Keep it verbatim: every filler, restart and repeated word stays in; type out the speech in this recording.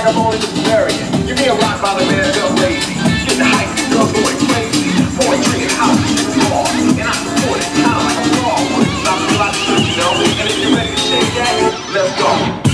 I'm only the variant. You being rocked by the man, go lazy. Get the hype, the girls going crazy. Poetry and house is raw, and I support it, kinda like a raw one. I feel like shit, you know. And if you're ready to shake that, let's go.